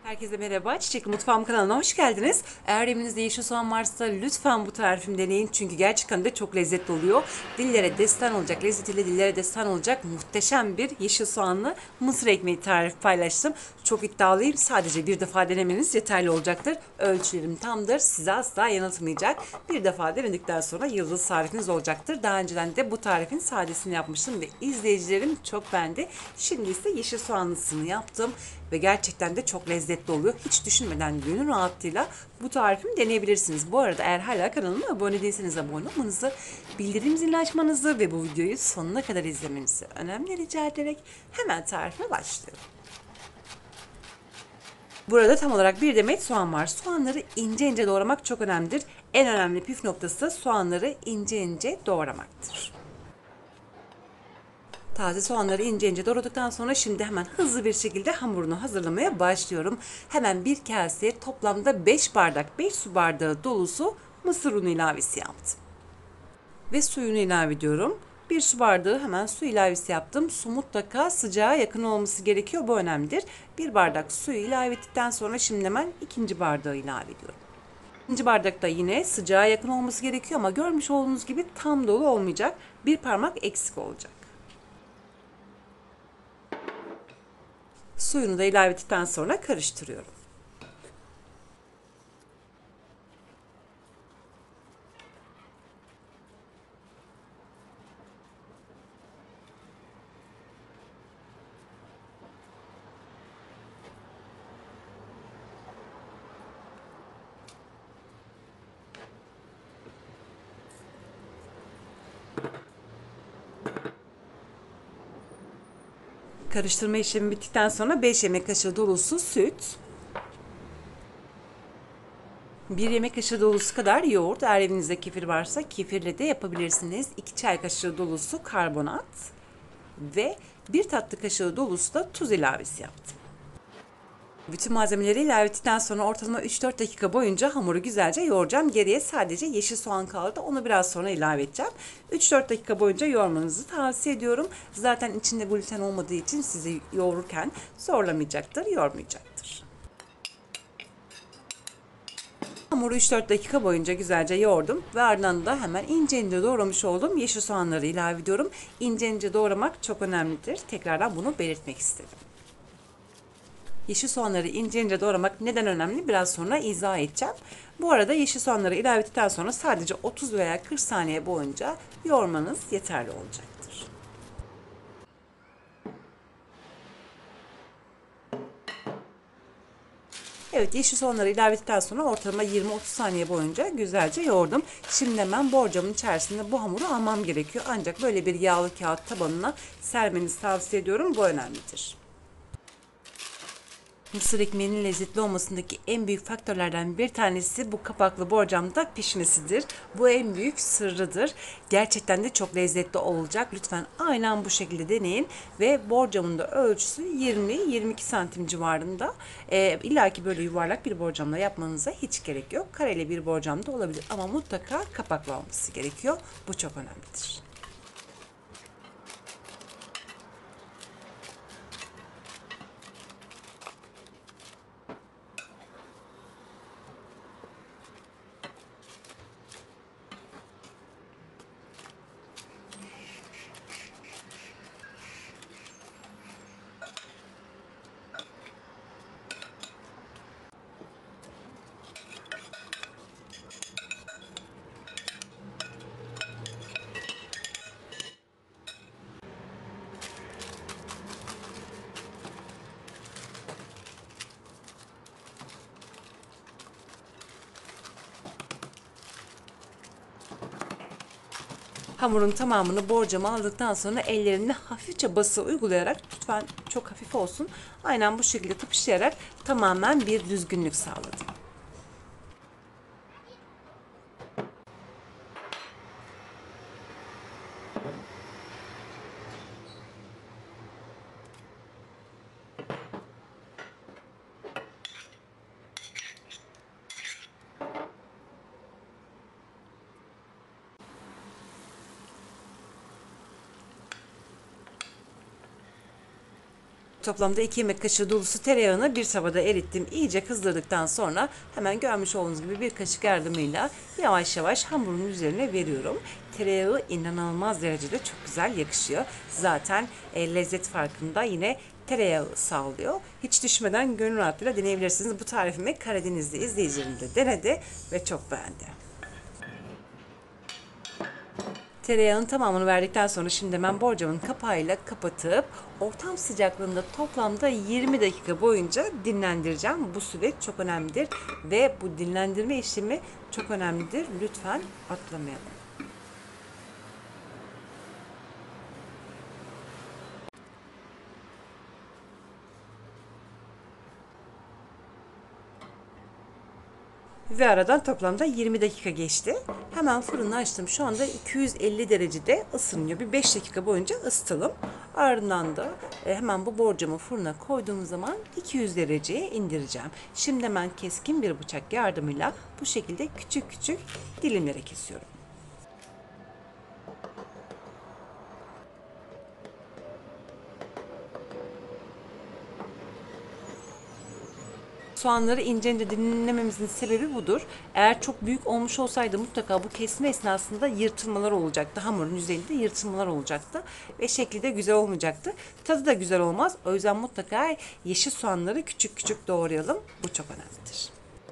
Herkese merhaba. Çiçekli Mutfağım kanalına hoş geldiniz. Eğer evinizde yeşil soğan varsa lütfen bu tarifimi deneyin. Çünkü gerçekten de çok lezzetli oluyor. Dillere destan olacak, lezzetiyle dillere destan olacak muhteşem bir yeşil soğanlı mısır ekmeği tarifi paylaştım. Çok iddialıyım. Sadece bir defa denemeniz yeterli olacaktır. Ölçülerim tamdır. Sizi asla yanıltmayacak. Bir defa denedikten sonra yıldız tarifiniz olacaktır. Daha önceden de bu tarifin sadesini yapmıştım ve izleyicilerim çok beğendi. Şimdi ise yeşil soğanlısını yaptım ve gerçekten de çok lezzetli oluyor. Hiç düşünmeden gönül rahatlığıyla bu tarifimi deneyebilirsiniz. Bu arada eğer hala kanalıma abone değilseniz abone olmanızı, bildirim zilini açmanızı ve bu videoyu sonuna kadar izlemenizi önemli rica ederek hemen tarifime başlıyorum. Burada tam olarak bir demet soğan var. Soğanları ince ince doğramak çok önemlidir. En önemli püf noktası soğanları ince ince doğramaktır. Taze soğanları ince ince doğradıktan sonra şimdi hemen hızlı bir şekilde hamurunu hazırlamaya başlıyorum. Hemen bir kaseye toplamda 5 bardak, 5 su bardağı dolusu mısır unu ilavesi yaptım. Ve suyunu ilave ediyorum. Bir su bardağı hemen su ilavesi yaptım. Su mutlaka sıcağa yakın olması gerekiyor. Bu önemlidir. Bir bardak suyu ilave ettikten sonra şimdi hemen ikinci bardağı ilave ediyorum. İkinci bardakta yine sıcağa yakın olması gerekiyor ama görmüş olduğunuz gibi tam dolu olmayacak. Bir parmak eksik olacak. Suyunu da ilave ettikten sonra karıştırıyorum. Karıştırma işlemi bittikten sonra 5 yemek kaşığı dolusu süt, 1 yemek kaşığı dolusu kadar yoğurt, eğer evinizde kefir varsa kefirle de yapabilirsiniz. 2 çay kaşığı dolusu karbonat ve 1 tatlı kaşığı dolusu da tuz ilavesi yaptım. Bütün malzemeleri ilave ettikten sonra ortalama 3-4 dakika boyunca hamuru güzelce yoğuracağım. Geriye sadece yeşil soğan kaldı. Onu biraz sonra ilave edeceğim. 3-4 dakika boyunca yoğurmanızı tavsiye ediyorum. Zaten içinde gluten olmadığı için sizi yoğururken zorlamayacaktır, yormayacaktır. Hamuru 3-4 dakika boyunca güzelce yoğurdum ve ardından da hemen ince ince doğramış olduğum yeşil soğanları ilave ediyorum. İnce ince doğramak çok önemlidir. Tekrardan bunu belirtmek istedim. Yeşil soğanları ince ince doğramak neden önemli? Biraz sonra izah edeceğim. Bu arada yeşil soğanları ilave ettikten sonra sadece 30 veya 40 saniye boyunca yoğurmanız yeterli olacaktır. Evet, yeşil soğanları ilave ettikten sonra ortalama 20-30 saniye boyunca güzelce yoğurdum. Şimdi hemen borcamın içerisinde bu hamuru almam gerekiyor. Ancak böyle bir yağlı kağıt tabanına sermenizi tavsiye ediyorum. Bu önemlidir. Mısır ekmeğinin lezzetli olmasındaki en büyük faktörlerden bir tanesi bu kapaklı borcamda pişmesidir. Bu en büyük sırrıdır. Gerçekten de çok lezzetli olacak. Lütfen aynen bu şekilde deneyin ve borcamın da ölçüsü 20-22 santim civarında. İlla ki böyle yuvarlak bir borcamla yapmanıza hiç gerek yok. Kareli bir borcam da olabilir ama mutlaka kapaklı olması gerekiyor. Bu çok önemlidir. Hamurun tamamını borcama aldıktan sonra ellerine hafifçe bası uygulayarak, lütfen çok hafif olsun, aynen bu şekilde tıpışlayarak tamamen bir düzgünlük sağladım. Toplamda 2 yemek kaşığı dolusu tereyağını bir tavada erittim. İyice kızdırdıktan sonra hemen görmüş olduğunuz gibi bir kaşık yardımıyla yavaş yavaş hamurun üzerine veriyorum. Tereyağı inanılmaz derecede çok güzel yakışıyor. Zaten lezzet farkında yine tereyağı sağlıyor. Hiç düşmeden gönül rahatlığıyla deneyebilirsiniz. Bu tarifimi Karadenizli izleyicilerim de denedi ve çok beğendi. Tereyağının tamamını verdikten sonra şimdi hemen borcamın kapağıyla kapatıp ortam sıcaklığında toplamda 20 dakika boyunca dinlendireceğim. Bu süreç çok önemlidir ve bu dinlendirme işlemi çok önemlidir. Lütfen atlamayalım. Ve aradan toplamda 20 dakika geçti. Hemen fırını açtım. Şu anda 250 derecede ısınıyor. Bir 5 dakika boyunca ısıtalım. Ardından da hemen bu borcamı fırına koyduğum zaman 200 dereceye indireceğim. Şimdi hemen keskin bir bıçak yardımıyla bu şekilde küçük küçük dilimlere kesiyorum. Soğanları ince ince dilimlememizin sebebi budur. Eğer çok büyük olmuş olsaydı mutlaka bu kesme esnasında yırtılmalar olacaktı. Hamurun yüzeyinde yırtılmalar olacaktı. Ve şekli de güzel olmayacaktı. Tadı da güzel olmaz. O yüzden mutlaka yeşil soğanları küçük küçük doğrayalım. Bu çok önemlidir.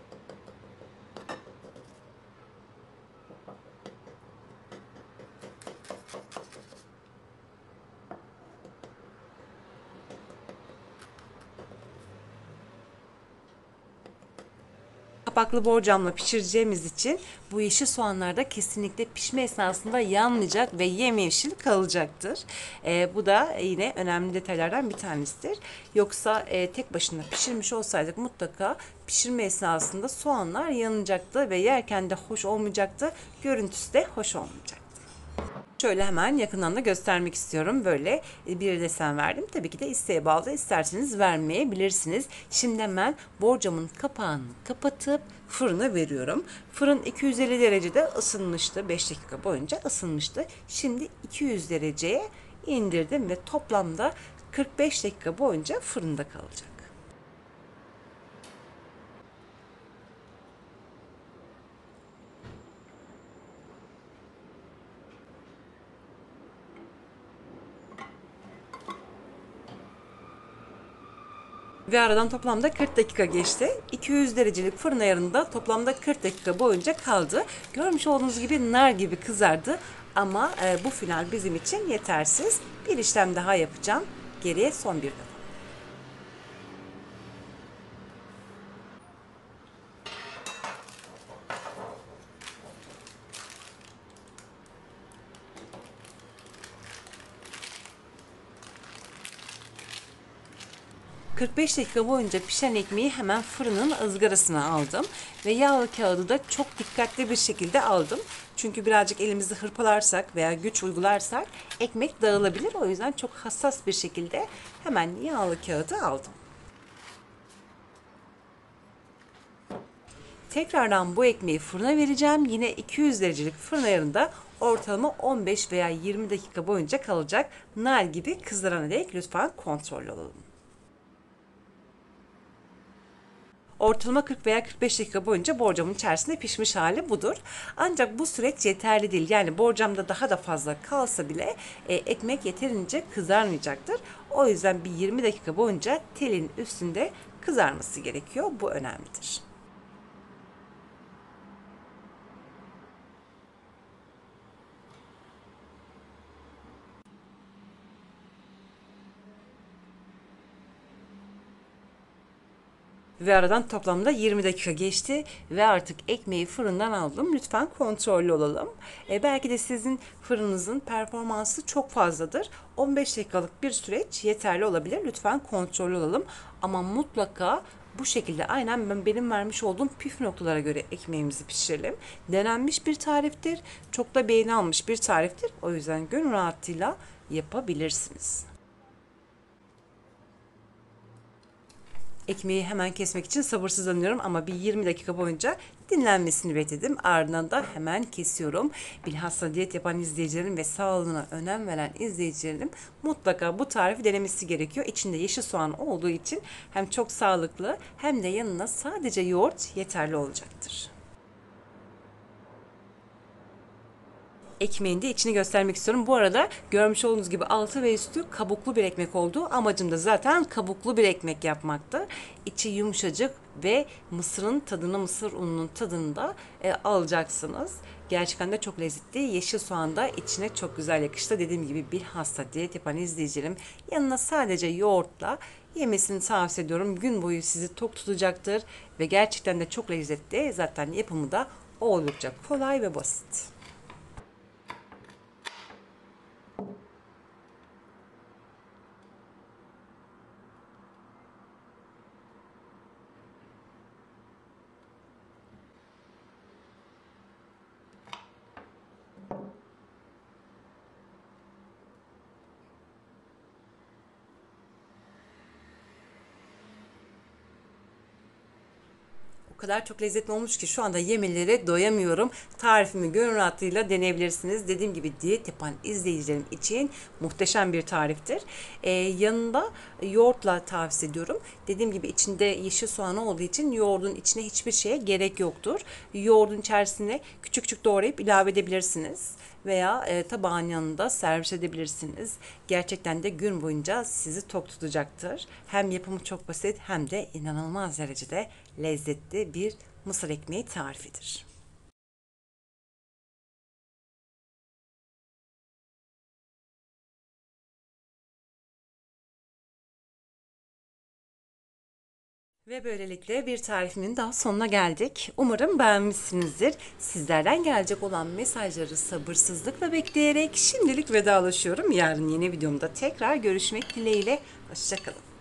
Kapaklı borcamla pişireceğimiz için bu yeşil soğanlar da kesinlikle pişme esnasında yanmayacak ve yemyeşil kalacaktır. Bu da yine önemli detaylardan bir tanesidir. Yoksa tek başına pişirmiş olsaydık mutlaka pişirme esnasında soğanlar yanacaktı ve yerken de hoş olmayacaktı. Görüntüsü de hoş olmayacaktı. Şöyle hemen yakından da göstermek istiyorum. Böyle bir desen verdim. Tabii ki de isteğe bağlı. İsterseniz vermeyebilirsiniz. Şimdi hemen borcamın kapağını kapatıp fırına veriyorum. Fırın 250 derecede ısınmıştı. 5 dakika boyunca ısınmıştı. Şimdi 200 dereceye indirdim ve toplamda 45 dakika boyunca fırında kalacak. Ve aradan toplamda 40 dakika geçti. 200 derecelik fırın ayarında toplamda 40 dakika boyunca kaldı. Görmüş olduğunuz gibi nar gibi kızardı. Ama bu final bizim için yetersiz. Bir işlem daha yapacağım. Geriye son bir defa. 45 dakika boyunca pişen ekmeği hemen fırının ızgarasına aldım ve yağlı kağıdı da çok dikkatli bir şekilde aldım. Çünkü birazcık elimizi hırpalarsak veya güç uygularsak ekmek dağılabilir. O yüzden çok hassas bir şekilde hemen yağlı kağıdı aldım. Tekrardan bu ekmeği fırına vereceğim. Yine 200 derecelik fırın ayarında ortalama 15 veya 20 dakika boyunca kalacak. Nar gibi kızdırana dek lütfen kontrollü olalım. Ortalama 40 veya 45 dakika boyunca borcamın içerisinde pişmiş hali budur. Ancak bu süreç yeterli değil. Yani borcamda daha da fazla kalsa bile ekmek yeterince kızarmayacaktır. O yüzden bir 20 dakika boyunca telin üstünde kızarması gerekiyor. Bu önemlidir. Ve aradan toplamda 20 dakika geçti ve artık ekmeği fırından aldım. Lütfen kontrollü olalım. Belki de sizin fırınınızın performansı çok fazladır. 15 dakikalık bir süreç yeterli olabilir. Lütfen kontrollü olalım. Ama mutlaka bu şekilde aynen benim vermiş olduğum püf noktalara göre ekmeğimizi pişirelim. Denenmiş bir tariftir. Çok da beğeni almış bir tariftir. O yüzden gönül rahatlığıyla yapabilirsiniz. Ekmeği hemen kesmek için sabırsızlanıyorum ama bir 20 dakika boyunca dinlenmesini bekledim. Ardından da hemen kesiyorum. Bilhassa diyet yapan izleyicilerim ve sağlığına önem veren izleyicilerim mutlaka bu tarifi denemesi gerekiyor. İçinde yeşil soğan olduğu için hem çok sağlıklı hem de yanına sadece yoğurt yeterli olacaktır. Ekmeğin de içini göstermek istiyorum. Bu arada görmüş olduğunuz gibi altı ve üstü kabuklu bir ekmek oldu. Amacım da zaten kabuklu bir ekmek yapmaktı. İçi yumuşacık ve mısırın tadını, mısır ununun tadını da alacaksınız. Gerçekten de çok lezzetli. Yeşil soğan da içine çok güzel yakıştı. Dediğim gibi bilhassa diyet yapan izleyicilerim yanına sadece yoğurtla yemesini tavsiye ediyorum. Gün boyu sizi tok tutacaktır ve gerçekten de çok lezzetli. Zaten yapımı da oldukça kolay ve basit. O kadar çok lezzetli olmuş ki şu anda yemelere doyamıyorum. Tarifimi gönül rahatlığıyla deneyebilirsiniz. Dediğim gibi diyet yapan izleyicilerim için muhteşem bir tariftir. Yanında yoğurtla tavsiye ediyorum. Dediğim gibi içinde yeşil soğan olduğu için yoğurdun içine hiçbir şeye gerek yoktur. Yoğurdun içerisine küçük küçük doğrayıp ilave edebilirsiniz. Veya tabağın yanında servis edebilirsiniz. Gerçekten de gün boyunca sizi tok tutacaktır. Hem yapımı çok basit hem de inanılmaz derecede lezzetli bir mısır ekmeği tarifidir. Ve böylelikle bir tarifimin daha sonuna geldik. Umarım beğenmişsinizdir. Sizlerden gelecek olan mesajları sabırsızlıkla bekleyerek şimdilik vedalaşıyorum. Yarın yeni videomda tekrar görüşmek dileğiyle. Hoşçakalın.